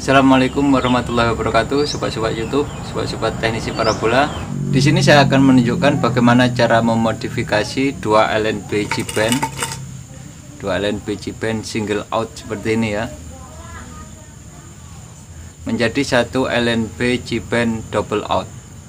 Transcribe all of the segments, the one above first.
Assalamualaikum warahmatullahi wabarakatuh, sobat-sobat YouTube, sobat-sobat teknisi parabola. Di sini saya akan menunjukkan bagaimana cara memodifikasi dua LNB G-band single out seperti ini ya, menjadi satu LNB G-band double out.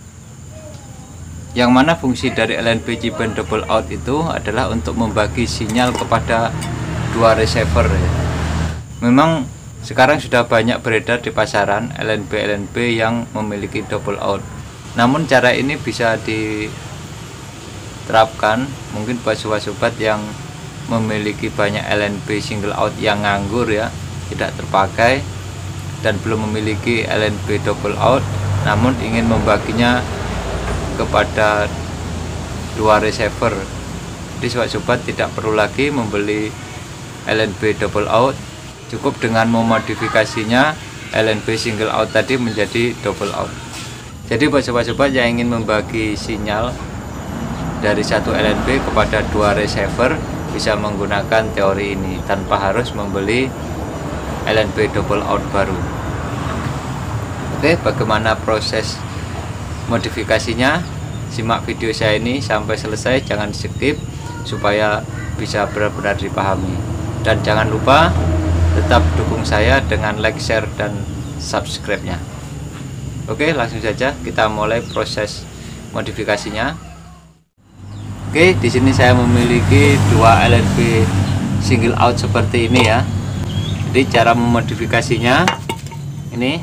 Yang mana fungsi dari LNB G-band double out itu adalah untuk membagi sinyal kepada dua receiver ya. Memang sekarang sudah banyak beredar di pasaran LNB yang memiliki double out. Namun cara ini bisa diterapkan mungkin buat sobat-sobat yang memiliki banyak LNB single out yang nganggur ya, tidak terpakai dan belum memiliki LNB double out, namun ingin membaginya kepada dua receiver. Jadi sobat-sobat tidak perlu lagi membeli LNB double out, cukup dengan memodifikasinya LNB single out tadi menjadi double out. Jadi buat sobat-sobat yang ingin membagi sinyal dari satu LNB kepada dua receiver bisa menggunakan teori ini tanpa harus membeli LNB double out baru. Oke, bagaimana proses modifikasinya? Simak video saya ini sampai selesai, jangan skip supaya bisa benar-benar dipahami. Dan jangan lupa tetap dukung saya dengan like, share, dan subscribe-nya. Oke, langsung saja kita mulai proses modifikasinya. Oke, di sini saya memiliki dua LNB single out seperti ini ya. Jadi cara memodifikasinya ini,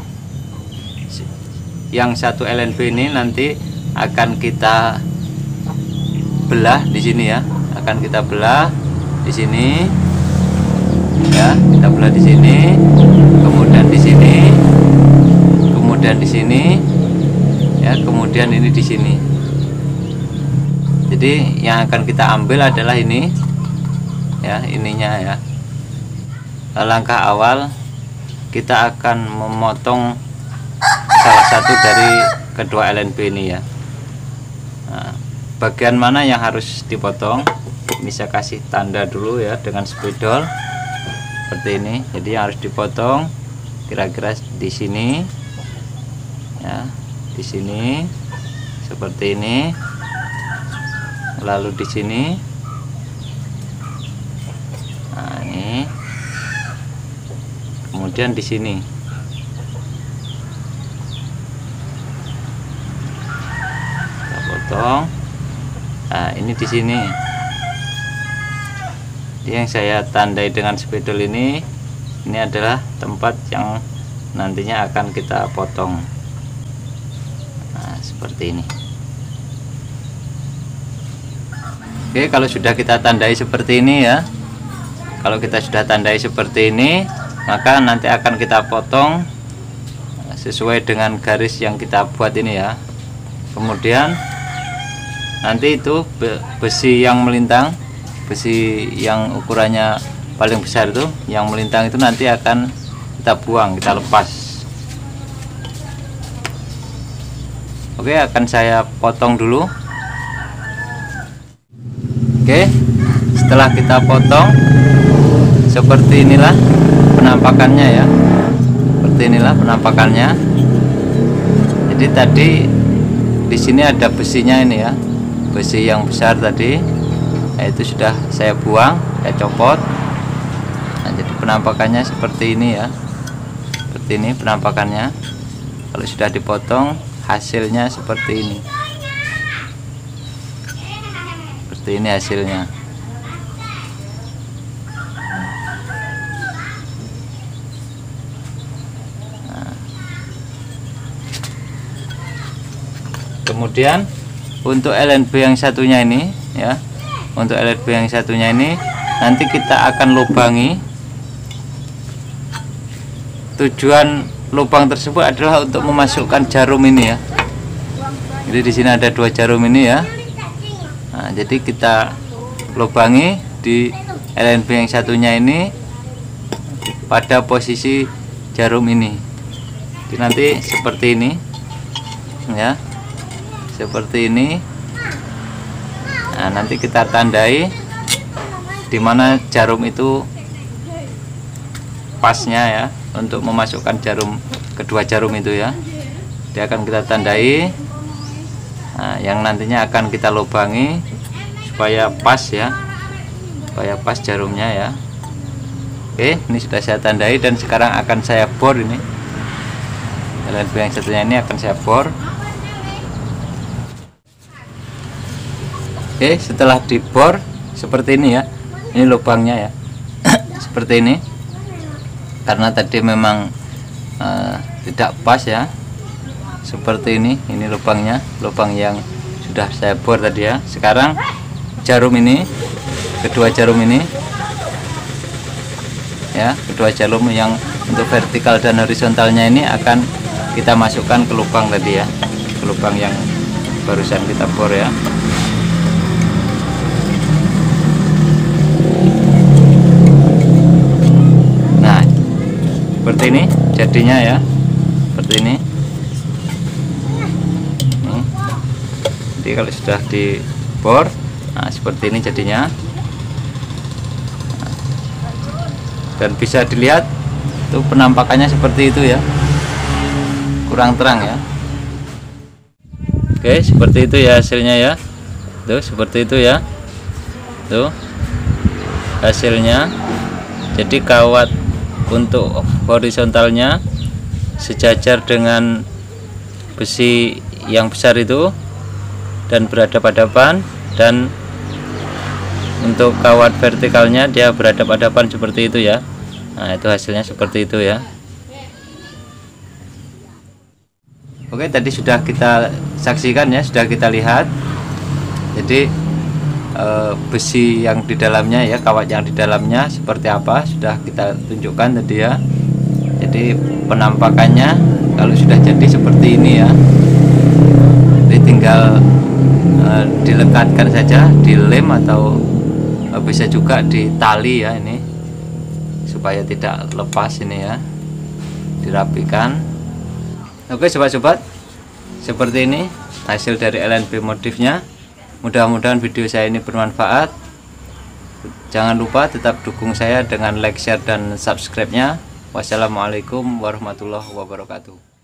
yang satu LNB ini nanti akan kita belah di sini ya, akan kita belah di sini. Ya, kita belah di sini, kemudian di sini, kemudian di sini, ya, kemudian ini di sini. Jadi yang akan kita ambil adalah ini, ya, ininya ya. Langkah awal kita akan memotong salah satu dari kedua LNB ini ya. Nah, bagian mana yang harus dipotong? Ini saya kasih tanda dulu ya dengan spidol. Seperti ini, jadi yang harus dipotong kira-kira di sini ya, di sini seperti ini, lalu di sini, nah ini, kemudian di sini. Kita potong, nah ini di sini. Yang saya tandai dengan spidol ini adalah tempat yang nantinya akan kita potong. Nah, seperti ini. Oke, kalau sudah kita tandai seperti ini ya, kalau kita sudah tandai seperti ini, maka nanti akan kita potong sesuai dengan garis yang kita buat ini ya. Kemudian nanti itu besi yang melintang, besi yang ukurannya paling besar itu, yang melintang itu nanti akan kita buang, kita lepas. Oke, akan saya potong dulu. Oke, setelah kita potong seperti inilah penampakannya ya, seperti inilah penampakannya. Jadi tadi di sini ada besinya ini ya, besi yang besar tadi. Nah, itu sudah saya buang, saya copot. Nah, jadi penampakannya seperti ini ya, seperti ini penampakannya. Kalau sudah dipotong hasilnya seperti ini, seperti ini hasilnya. Nah, kemudian untuk LNB yang satunya ini ya, untuk LNB yang satunya ini nanti kita akan lubangi. Tujuan lubang tersebut adalah untuk memasukkan jarum ini ya. Jadi di sini ada dua jarum ini ya. Nah, jadi kita lubangi di LNB yang satunya ini pada posisi jarum ini. Jadi nanti seperti ini ya, seperti ini. Nah, nanti kita tandai di mana jarum itu pasnya ya, untuk memasukkan kedua jarum itu ya. Dia akan kita tandai, nah, yang nantinya akan kita lubangi supaya pas ya, supaya pas jarumnya ya. Oke, ini sudah saya tandai dan sekarang akan saya bor ini. LNP yang satunya ini akan saya bor. Oke, setelah dibor seperti ini ya. Ini lubangnya ya. Seperti ini. Karena tadi memang tidak pas ya. Seperti ini lubangnya, lubang yang sudah saya bor tadi ya. Sekarang jarum ini, kedua jarum ini ya, kedua jarum yang untuk vertikal dan horizontalnya ini akan kita masukkan ke lubang tadi ya, ke lubang yang barusan kita bor ya. Nah, seperti ini jadinya ya, seperti ini. Jadi kalau sudah dibor, nah seperti ini jadinya. Dan bisa dilihat tuh penampakannya seperti itu ya, kurang terang ya. Oke, seperti itu ya hasilnya ya, tuh seperti itu ya, tuh hasilnya. Jadi kawat untuk horizontalnya sejajar dengan besi yang besar itu dan berhadapan-hadapan, dan untuk kawat vertikalnya dia berhadapan-hadapan seperti itu ya. Nah, itu hasilnya seperti itu ya. Oke, tadi sudah kita saksikan ya, sudah kita lihat. Jadi besi yang di dalamnya ya, kawat yang di dalamnya seperti apa sudah kita tunjukkan tadi ya. Jadi penampakannya kalau sudah jadi seperti ini ya. Jadi tinggal dilekatkan saja, dilem atau bisa juga ditali ya, ini supaya tidak lepas ini ya, dirapikan. Oke sobat-sobat, seperti ini hasil dari LNP modifnya. Mudah-mudahan video saya ini bermanfaat. Jangan lupa tetap dukung saya dengan like, share, dan subscribe-nya. Wassalamualaikum warahmatullahi wabarakatuh.